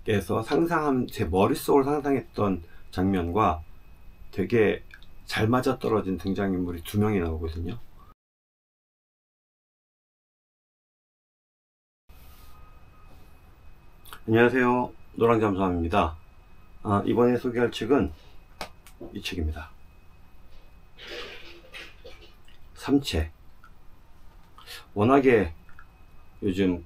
상상한 제 머릿속으로 상상했던 장면과 되게 잘 맞아떨어진 등장인물이 두 명이 나오거든요. 안녕하세요, 노랑잠수함입니다. 이번에 소개할 책은 이 책입니다. 삼체. 워낙에 요즘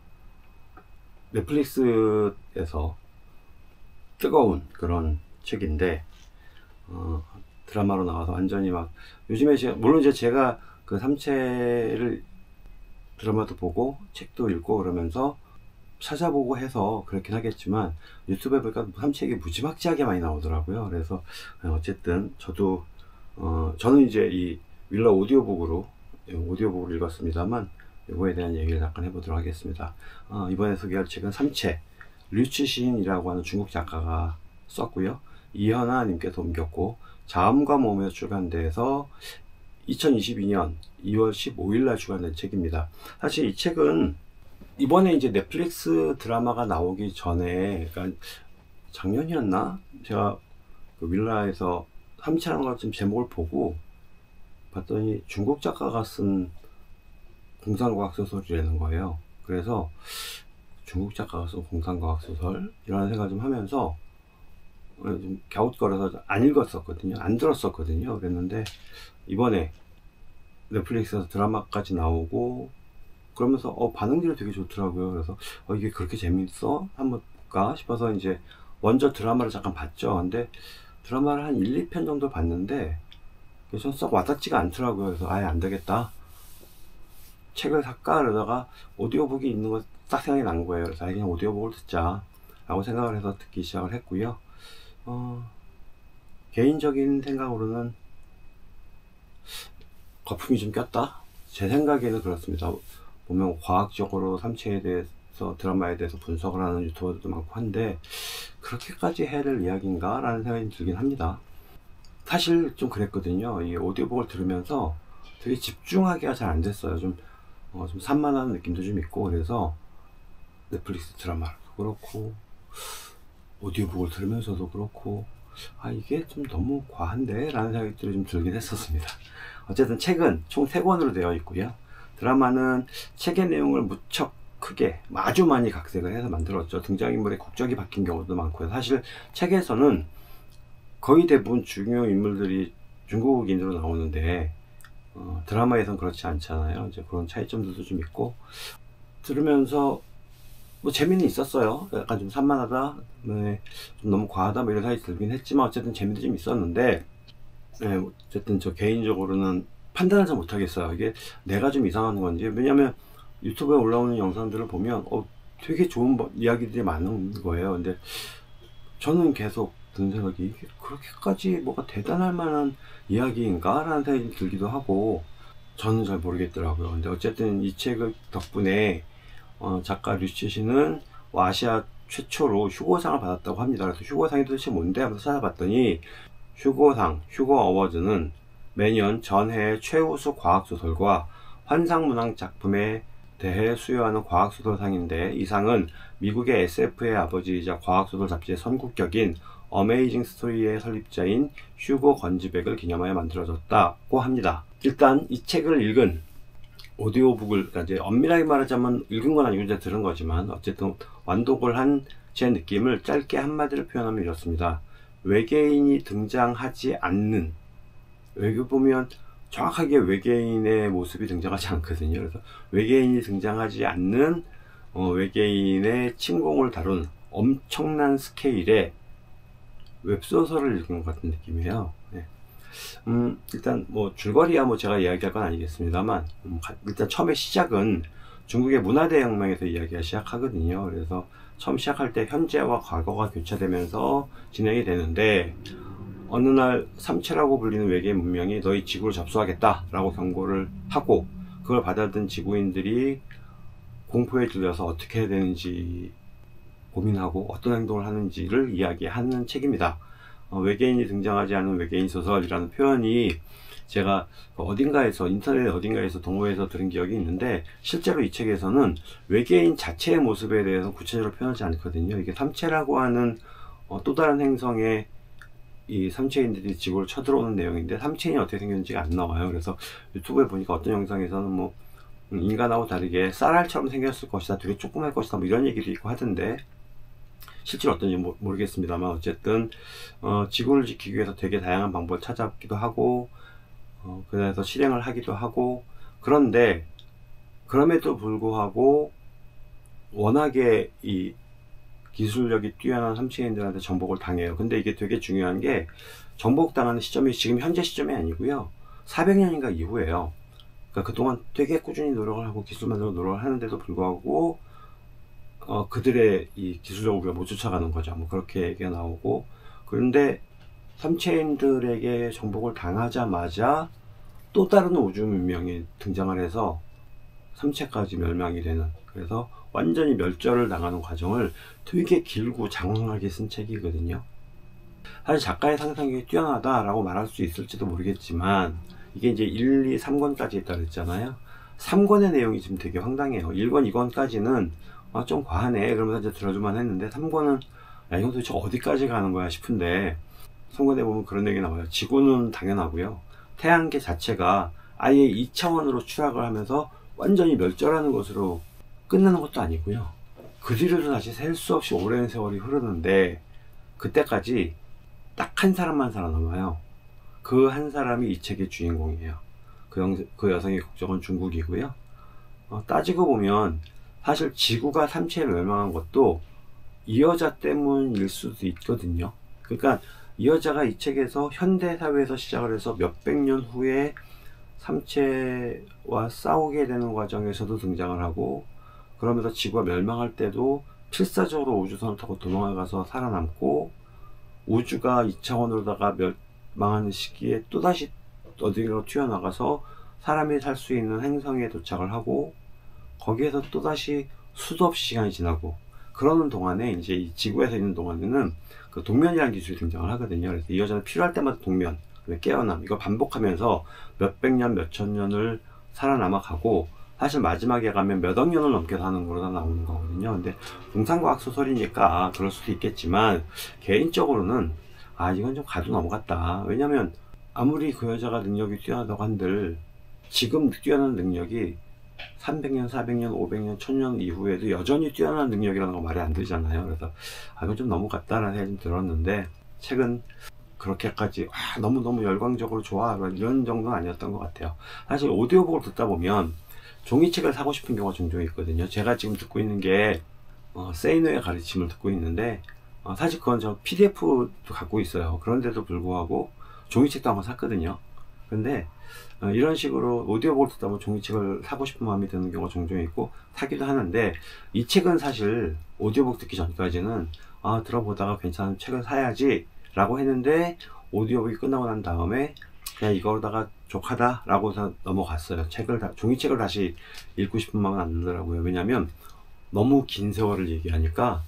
넷플릭스에서 뜨거운 그런 책인데 드라마로 나와서 완전히 막 요즘에 물론 이제 제가 그 삼체를 드라마도 보고 책도 읽고 그러면서 찾아보고 해서 그렇긴 하겠지만 유튜브에 보니까 삼책이 무지막지하게 많이 나오더라고요. 그래서 어쨌든 저는 이제 이 윌러 오디오북으로 읽었습니다만 이거에 대한 얘기를 잠깐 해보도록 하겠습니다. 이번에 소개할 책은 삼체, 류치신이라고 하는 중국 작가가 썼고요. 이현아 님께서 옮겼고 자음과 모험에서 출간돼서 2022년 2월 15일 날 출간된 책입니다. 사실 이 책은 이번에 이제 넷플릭스 드라마가 나오기 전에, 그러니까 작년이었나? 제가 그 윌라에서 삼체라는 것 좀 제목을 보고 봤더니 중국 작가가 쓴 공상과학소설이라는 거예요. 그래서 중국 작가가 쓴 공상과학소설이라는 생각을 좀 하면서 좀 갸웃거려서 안 읽었었거든요. 안 들었었거든요. 그랬는데 이번에 넷플릭스에서 드라마까지 나오고 그러면서 반응들이 되게 좋더라고요. 그래서 이게 그렇게 재밌어? 한번 볼까 싶어서 이제 먼저 드라마를 잠깐 봤죠. 근데 드라마를 한 1, 2편 정도 봤는데 전 썩 와닿지가 않더라고요. 그래서 아예 안 되겠다, 책을 살까 그러다가 오디오북이 있는 거 딱 생각이 난 거예요. 그래서 아예 그냥 오디오북을 듣자 라고 생각을 해서 듣기 시작을 했고요. 개인적인 생각으로는 거품이 좀 꼈다? 제 생각에는 그렇습니다. 보면 과학적으로 삼체에 대해서, 드라마에 대해서 분석을 하는 유튜버들도 많고 한데 그렇게까지 해야 될 이야기인가? 라는 생각이 들긴 합니다. 사실 좀 그랬거든요. 이 오디오북을 들으면서 되게 집중하기가 잘 안 됐어요. 좀 산만한 느낌도 좀 있고, 그래서 넷플릭스 드라마도 그렇고 오디오북을 들으면서도 그렇고 이게 좀 너무 과한데? 라는 생각이 좀 들긴 했었습니다. 어쨌든 책은 총 3권으로 되어 있고요. 드라마는 책의 내용을 무척 크게 아주 많이 각색을 해서 만들었죠. 등장인물의 국적이 바뀐 경우도 많고요. 사실 책에서는 거의 대부분 중요 인물들이 중국인으로 나오는데 드라마에선 그렇지 않잖아요. 이제 그런 차이점들도 좀 있고, 들으면서 재미는 있었어요. 약간 좀 산만하다, 좀 너무 과하다 이런 생각이 들긴 했지만 어쨌든 재미도 좀 있었는데, 어쨌든 저 개인적으로는 판단을 잘 못하겠어요. 이게 내가 좀 이상한 건지. 왜냐면 유튜브에 올라오는 영상들을 보면 되게 좋은 이야기들이 많은 거예요. 근데 저는 계속 드는 생각이, 이게 그렇게까지 뭐가 대단할 만한 이야기인가? 라는 생각이 들기도 하고 저는 잘 모르겠더라고요. 근데 어쨌든 이 책을 덕분에 작가 류치신은 아시아 최초로 휴고상을 받았다고 합니다. 그래서 휴고상이 도대체 뭔데 하면서 찾아봤더니 휴고 어워즈는 매년 전해의 최우수 과학소설과 환상문학 작품에 대해 수여하는 과학소설상인데, 이 상은 미국의 SF의 아버지이자 과학소설 잡지의 선구격인 어메이징 스토리의 설립자인 휴고 건즈백을 기념하여 만들어졌다고 합니다. 일단 이 책을 읽은 오디오북을, 그러니까 이제 엄밀하게 말하자면 읽은 건 아니고 이제 들은 거지만 어쨌든 완독을 한 제 느낌을 짧게 한마디로 표현하면 이렇습니다. 외계인이 등장하지 않는, 여기 보면 정확하게 외계인의 모습이 등장하지 않거든요. 그래서 외계인이 등장하지 않는 외계인의 침공을 다룬 엄청난 스케일의 웹소설을 읽은 것 같은 느낌이에요. 네. 일단 줄거리야 제가 이야기할 건 아니겠습니다만, 일단 처음에 시작은 중국의 문화대혁명에서 이야기가 시작하거든요. 그래서 처음 시작할 때 현재와 과거가 교차되면서 진행이 되는데, 어느 날 삼체라고 불리는 외계인 문명이 너희 지구를 접수하겠다 라고 경고를 하고, 그걸 받아든 지구인들이 공포에 들려서 어떻게 해야 되는지 고민하고 어떤 행동을 하는지를 이야기하는 책입니다. 외계인이 등장하지 않은 외계인 소설이라는 표현이 제가 어딘가에서, 인터넷 어딘가에서 동호회에서 들은 기억이 있는데, 실제로 이 책에서는 외계인 자체의 모습에 대해서 구체적으로 표현하지 않거든요. 이게 삼체라고 하는 또 다른 행성에 이 삼체인들이 지구를 쳐들어오는 내용인데, 삼체인이 어떻게 생겼는지가 안 나와요. 그래서 유튜브에 보니까 어떤 영상에서는 뭐 인간하고 다르게 쌀알처럼 생겼을 것이다, 되게 조그만 것이다, 뭐 이런 얘기도 있고 하던데, 실제로 어떤지 모르겠습니다만, 어쨌든 지구를 지키기 위해서 되게 다양한 방법을 찾아기도 하고, 그래서 실행을 하기도 하고, 그런데 그럼에도 불구하고 워낙에 이 기술력이 뛰어난 삼체인들한테 정복을 당해요. 근데 이게 되게 중요한 게, 정복당하는 시점이 지금 현재 시점이 아니고요, 400년인가 이후에요. 그러니까 그동안 되게 꾸준히 노력을 하고 기술 만들고 노력을 하는데도 불구하고 그들의 이 기술력을 우리가 못 쫓아가는 거죠. 뭐 그렇게 얘기가 나오고, 그런데 삼체인들에게 정복을 당하자마자 또 다른 우주 문명이 등장을 해서 삼체까지 멸망이 되는, 그래서 완전히 멸절을 당하는 과정을 되게 길고 장황하게 쓴 책이거든요. 사실 작가의 상상력이 뛰어나다라고 말할 수 있을지도 모르겠지만, 이게 이제 1, 2, 3권까지 있다고 했잖아요. 3권의 내용이 지금 되게 황당해요. 1권, 2권까지는 좀 과하네 그러면서 이제 들어주만 했는데, 3권은 야, 이건 도대체 어디까지 가는 거야 싶은데, 3권에 보면 그런 얘기 나와요. 지구는 당연하고요, 태양계 자체가 아예 2차원으로 추락을 하면서 완전히 멸절하는 것으로 끝나는 것도 아니고요, 그 뒤로도 다시 셀 수 없이 오랜 세월이 흐르는데, 그때까지 딱 한 사람만 살아남아요. 그 한 사람이 이 책의 주인공이에요. 그 여성의 국적은 중국이고요. 따지고 보면 사실 지구가 삼체에 멸망한 것도 이 여자 때문일 수도 있거든요. 그러니까 이 여자가 이 책에서 현대사회에서 시작을 해서 몇백 년 후에 삼체와 싸우게 되는 과정에서도 등장을 하고, 그러면서 지구가 멸망할 때도 필사적으로 우주선을 타고 도망가서 살아남고, 우주가 2차원으로다가 멸망하는 시기에 또다시 어디로 튀어나가서 사람이 살 수 있는 행성에 도착을 하고, 거기에서 또다시 수도 없이 시간이 지나고, 그러는 동안에 이제 이 지구에서 있는 동안에는 그 동면이라는 기술이 등장을 하거든요. 그래서 이 여자는 필요할 때마다 동면, 깨어남, 이거 반복하면서 몇백 년, 몇천 년을 살아남아 가고, 사실 마지막에 가면 몇억 년을 넘게 사는 거로 다 나오는 거거든요. 근데 공상과학 소설이니까 그럴 수도 있겠지만, 개인적으로는 이건 좀 가도 넘어갔다. 왜냐면 아무리 그 여자가 능력이 뛰어나다고 한들, 지금 뛰어난 능력이 300년, 400년, 500년, 1000년 이후에도 여전히 뛰어난 능력이라는 거 말이 안 되잖아요. 그래서 이건 좀 넘어갔다라는 생각이 좀 들었는데, 책은 그렇게까지 너무너무 열광적으로 좋아 이런 정도는 아니었던 것 같아요. 사실 오디오북을 듣다 보면 종이책을 사고 싶은 경우가 종종 있거든요. 제가 지금 듣고 있는 게 세이노의 가르침을 듣고 있는데, 사실 그건 저 PDF도 갖고 있어요. 그런데도 불구하고 종이책도 한번 샀거든요. 근데 이런 식으로 오디오북을 듣다 보면 종이책을 사고 싶은 마음이 드는 경우가 종종 있고 사기도 하는데, 이 책은 사실 오디오북 듣기 전까지는 들어보다가 괜찮은 책을 사야지 라고 했는데, 오디오북이 끝나고 난 다음에 그냥 이거로다가 족하다 라고 해서 넘어갔어요. 종이책을 다시 읽고 싶은 마음은 안 들더라고요. 왜냐면 너무 긴 세월을 얘기하니까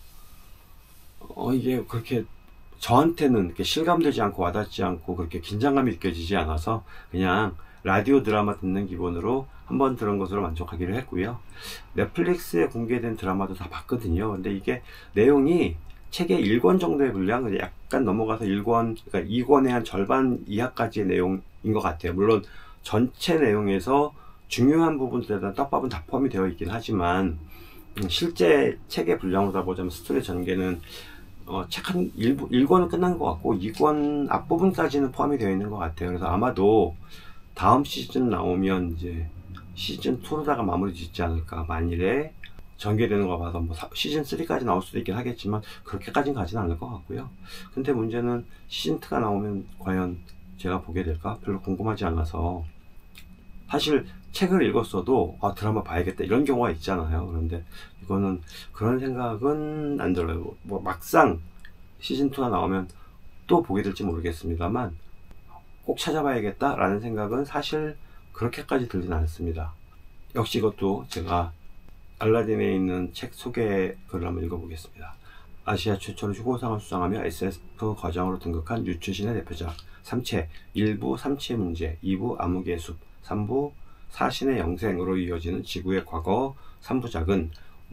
이게 그렇게 저한테는 이렇게 실감되지 않고 와닿지 않고 그렇게 긴장감이 느껴지지 않아서, 그냥 라디오 드라마 듣는 기분으로 한번 들은 것으로 만족하기로 했고요. 넷플릭스에 공개된 드라마도 다 봤거든요. 근데 이게 내용이 책의 1권 정도의 분량, 약간 넘어가서 1권, 그러니까 2권의 한 절반 이하까지의 내용인 것 같아요. 물론 전체 내용에서 중요한 부분들에 대한 떡밥은 다 포함이 되어 있긴 하지만, 실제 책의 분량으로 보자면 스토리 전개는 책 한 1권은 끝난 것 같고 2권 앞부분까지는 포함이 되어 있는 것 같아요. 그래서 아마도 다음 시즌 나오면 이제 시즌 2로다가 마무리 짓지 않을까. 만일에 전개되는 거 봐서 뭐 시즌 3까지 나올 수도 있긴 하겠지만, 그렇게까지는 가지는 않을 것 같고요. 근데 문제는 시즌 2가 나오면 과연 제가 보게 될까? 별로 궁금하지 않아서, 사실 책을 읽었어도 드라마 봐야겠다 이런 경우가 있잖아요. 그런데 이거는 그런 생각은 안 들어요. 뭐 막상 시즌2가 나오면 또 보게 될지 모르겠습니다만, 꼭 찾아봐야겠다 라는 생각은 사실 그렇게까지 들진 않습니다. 역시 이것도 제가 알라딘에 있는 책 소개 글을 한번 읽어보겠습니다. 아시아 최초로 휴고상을 수상하며 SF 거장으로 등극한 류 출신의 대표작, 삼체 1부 삼체 문제, 2부 암흑의 숲, 3부 사신의 영생으로 이어지는 지구의 과거 3부작은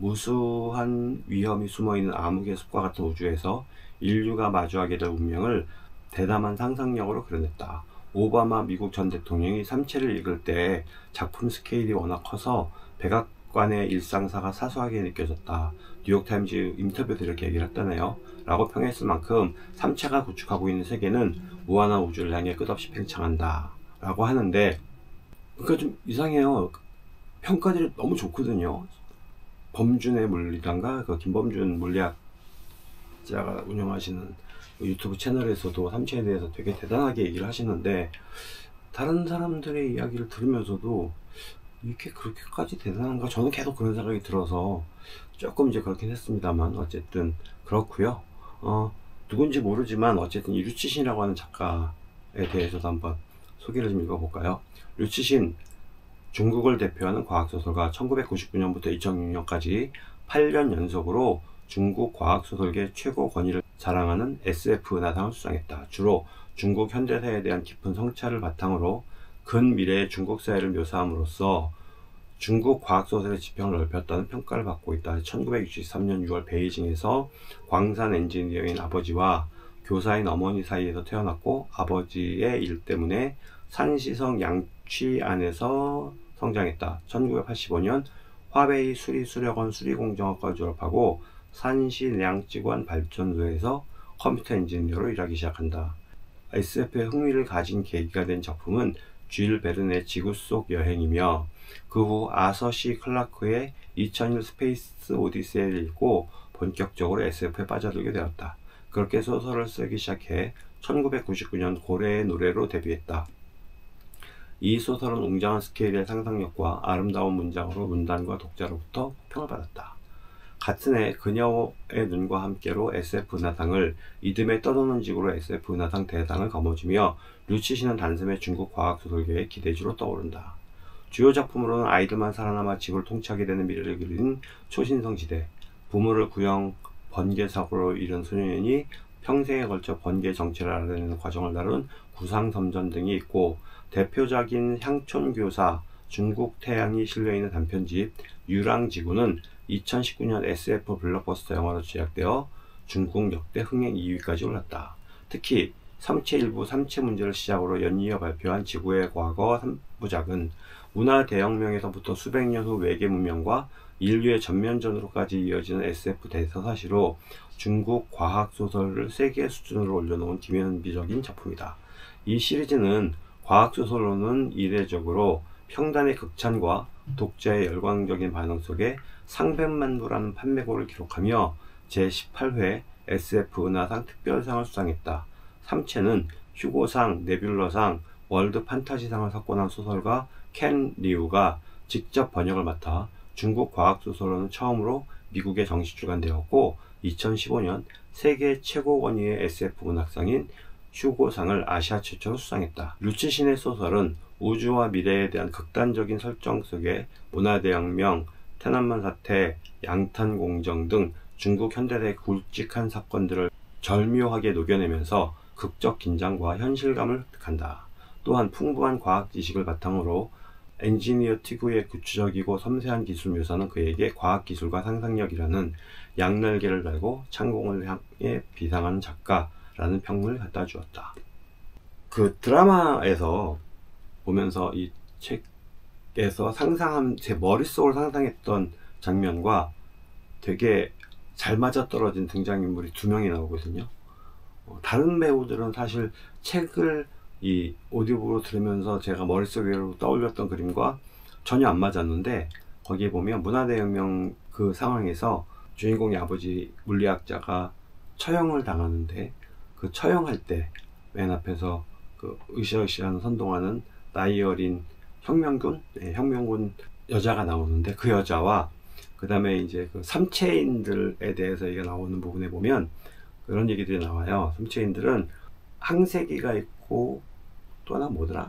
무수한 위험이 숨어있는 암흑의 숲과 같은 우주에서 인류가 마주하게 될 운명을 대담한 상상력으로 그려냈다. 오바마 미국 전 대통령이 삼체를 읽을 때 작품 스케일이 워낙 커서 백악관의 일상사가 사소하게 느껴졌다. 뉴욕타임즈 인터뷰에서 이렇게 얘기를 했다네요. 라고 평했을 만큼 삼체가 구축하고 있는 세계는 무한한 우주를 향해 끝없이 팽창한다. 라고 하는데, 그러니까 좀 이상해요. 평가들이 너무 좋거든요. 범준의 물리단가, 그 김범준 물리학자가 운영하시는 유튜브 채널에서도 삼체에 대해서 되게 대단하게 얘기를 하시는데, 다른 사람들의 이야기를 들으면서도 이게 그렇게까지 대단한가? 저는 계속 그런 생각이 들어서 조금 이제 그렇긴 했습니다만, 어쨌든 그렇고요. 누군지 모르지만 어쨌든 이 류치신이라고 하는 작가에 대해서도 한번 소개를 좀 읽어볼까요? 류치신, 중국을 대표하는 과학소설가, 1999년부터 2006년까지 8년 연속으로 중국 과학소설계 최고 권위를 자랑하는 SF 은하상을 수상했다. 주로 중국 현대사에 대한 깊은 성찰을 바탕으로 근미래의 중국 사회를 묘사함으로써 중국 과학소설의 지평을 넓혔다는 평가를 받고 있다. 1963년 6월 베이징에서 광산 엔지니어인 아버지와 교사인 어머니 사이에서 태어났고, 아버지의 일 때문에 산시성 양취안에서 성장했다. 1985년 화베이 수리수력원 수리공정학과를 졸업하고 산시량지관 발전소에서 컴퓨터 엔지니어로 일하기 시작한다. SF에 흥미를 가진 계기가 된 작품은 쥘 베른의 지구 속 여행이며, 그 후 아서 C 클라크의 2001 스페이스 오디세이를 읽고 본격적으로 SF에 빠져들게 되었다. 그렇게 소설을 쓰기 시작해 1999년 고래의 노래로 데뷔했다. 이 소설은 웅장한 스케일의 상상력과 아름다운 문장으로 문단과 독자로부터 평을 받았다. 같은 해 그녀의 눈과 함께로 SF 은하상을, 이듬해 떠도는 지구로 SF 은하상 대상을 거머쥐며 류치신은 단숨에 중국 과학소설계의 기대주로 떠오른다. 주요 작품으로는 아이들만 살아남아 지구를 통치하게 되는 미래를 그린 초신성지대, 부모를 구형 번개사고로 잃은 소년이 평생에 걸쳐 번개 정체를 알아내는 과정을 다룬 구상섬전 등이 있고, 대표작인 향촌교사, 중국 태양이 실려있는 단편집 유랑지구는 2019년 SF 블록버스터 영화로 제작되어 중국 역대 흥행 2위까지 올랐다. 특히 삼체 일부 삼체 문제를 시작으로 연이어 발표한 지구의 과거 3부작은 문화 대혁명에서부터 수백 년 후 외계 문명과 인류의 전면전으로까지 이어지는 SF 대서사시로 중국 과학소설을 세계 수준으로 올려놓은 기면비적인 작품이다. 이 시리즈는 과학소설로는 이례적으로 평단의 극찬과 독자의 열광적인 반응 속에 상백만 부라는 판매고를 기록하며 제18회 SF 은하상 특별상을 수상했다. 삼체는 휴고상, 네뷸러상, 월드 판타지상을 석권한 소설가 켄 리우가 직접 번역을 맡아 중국 과학소설로는 처음으로 미국에 정식 출간되었고, 2015년 세계 최고 권위의 SF 문학상인 휴고상을 아시아 최초로 수상했다. 류치신의 소설은 우주와 미래에 대한 극단적인 설정 속에 문화대혁명,天安문 사태, 양탄공정 등 중국 현대사의 굵직한 사건들을 절묘하게 녹여내면서 극적 긴장과 현실감을 획득한다. 또한 풍부한 과학 지식을 바탕으로 엔지니어 특유의 구체적이고 섬세한 기술 묘사는 그에게 과학기술과 상상력이라는 양날개를 달고 창공을 향해 비상하는 작가라는 평을 갖다 주었다. 그 드라마에서 보면서 이 책에서 제 머릿속으로 상상했던 장면과 되게 잘 맞아떨어진 등장인물이 2명이 나오거든요. 다른 배우들은 사실 책을 이 오디오북으로 들으면서 제가 머릿속으로 떠올렸던 그림과 전혀 안 맞았는데, 거기에 보면 문화대혁명 그 상황에서 주인공의 아버지 물리학자가 처형을 당하는데, 그 처형할 때 맨 앞에서 그 으쌰으쌰하는 선동하는 나이 어린 혁명군 여자가 나오는데, 그 여자와 그 다음에 이제 그 삼체인들에 대해서 얘기가 나오는 부분에 보면 그런 얘기들이 나와요. 삼체인들은 항세기가 있고 또 하나 뭐더라?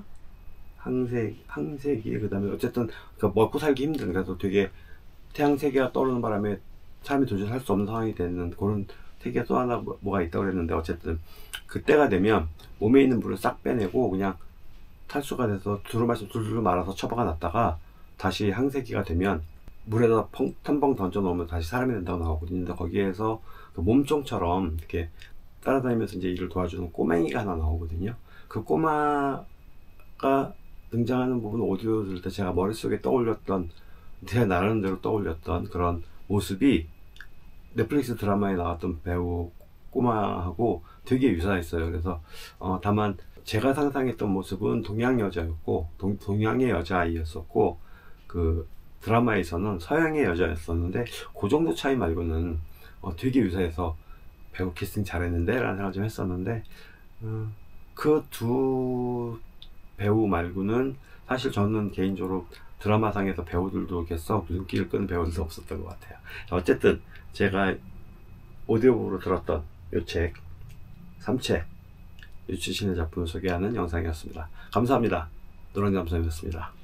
항세기, 그 다음에 어쨌든 먹고 살기 힘든, 그래서 되게 태양세계가 떠오르는 바람에 사람이 도저히 살 수 없는 상황이 되는 그런 특이가 또 하나 뭐가 있다고 그랬는데, 어쨌든 그때가 되면 몸에 있는 물을 싹 빼내고 그냥 탈수가 돼서 두루마시 둘둘 말아서 처박아 놨다가 다시 항세기가 되면 물에다 텀벙 던져 놓으면 다시 사람이 된다고 나오거든요. 근데 거기에서 그 몸종처럼 이렇게 따라다니면서 이제 일을 도와주는 꼬맹이가 하나 나오거든요. 그 꼬마가 등장하는 부분 오디오 들을 때 제가 머릿속에 떠올렸던, 제 나름대로 떠올렸던 그런 모습이 넷플릭스 드라마에 나왔던 배우 꼬마하고 되게 유사했어요. 그래서 다만 제가 상상했던 모습은 동양 여자였고 동양의 여자아이였었고, 그 드라마에서는 서양의 여자였었는데 그 정도 차이 말고는 되게 유사해서 배우 캐스팅 잘했는데 라는 생각을 좀 했었는데, 그 두 배우 말고는 사실 저는 개인적으로 드라마상에서 배우들도 이렇게 썩 눈길을 끄는 배우들도 없었던 것 같아요. 어쨌든 제가 오디오북으로 들었던 이 책 3책 유치신의 작품을 소개하는 영상이었습니다. 감사합니다. 노랑잠수함이었습니다.